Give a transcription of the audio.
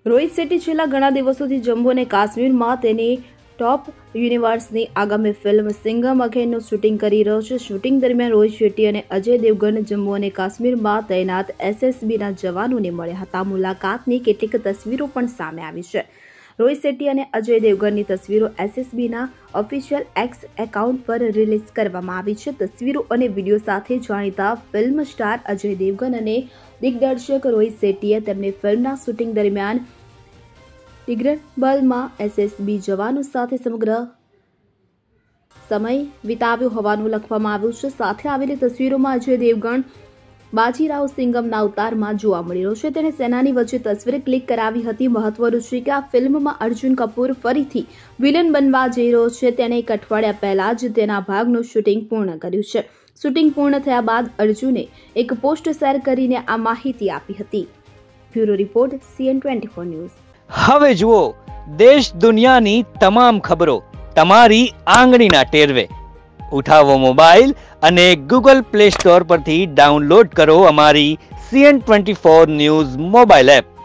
રોહિત શેટ્ટી છેલ્લા ઘણા દિવસોથી જમ્મુ અને કાશ્મીરમાં તેની ટોપ યુનિવર્સની આગામી ફિલ્મ સિંઘમ અગેનનું શૂટિંગ કરી રહ્યો છે. શૂટિંગ દરમિયાન રોહિત શેટ્ટી અને અજય દેવગન જમ્મુ અને કાશ્મીરમાં તૈનાત એસએસબીના જવાનોને મળ્યા હતા. મુલાકાતની કેટલીક તસવીરો પણ સામે આવી છે. રોહિત શેટ્ટી અને અજય દેવગનની તસવીરો એસએસબીના ઓફિશિયલ એક્સ એકાઉન્ટ પર રિલીઝ કરવામાં આવી છે. તસવીરો અને વિડીયો સાથે જાણીતા ફિલ્મ સ્ટાર અજય દેવગન અને દિગ્દર્શક રોહિત શેટ્ટીએ તેમની ફિલ્મના શૂટિંગ દરમિયાન ટિગ્રબલમાં એસએસબી જવાનો સાથે સમગ્ર સમય વિતાવ્યો હોવાનું લખવામાં આવ્યું છે. સાથે આવેલી તસવીરોમાં અજય દેવગણ બાજીરાવ સિંઘમના અવતારમાં જોવા મળી રહ્યો છે. તેણે સેનાની વચ્ચે તસવીર ક્લિક કરાવી હતી. મહત્વનું છે કે આ ફિલ્મમાં અર્જુન કપૂર ફરીથી વિલન બનવા જઈ રહ્યો છે. તેણે એક અઠવાડિયા પહેલા જ તેના ભાગનું શૂટિંગ પૂર્ણ કર્યું છે. શૂટિંગ પૂર્ણ થયા બાદ અર્જુને એક પોસ્ટ શેર કરીને આ માહિતી આપી હતી. Bureau report CN24 news. હવે જુઓ દેશ દુનિયાની તમામ ખબરો તમારી આંગળીના ટેરવે. ઉઠાવો મોબાઈલ અને Google Play Store પરથી ડાઉનલોડ કરો અમારી CN24 ન્યૂઝ મોબાઈલ એપ.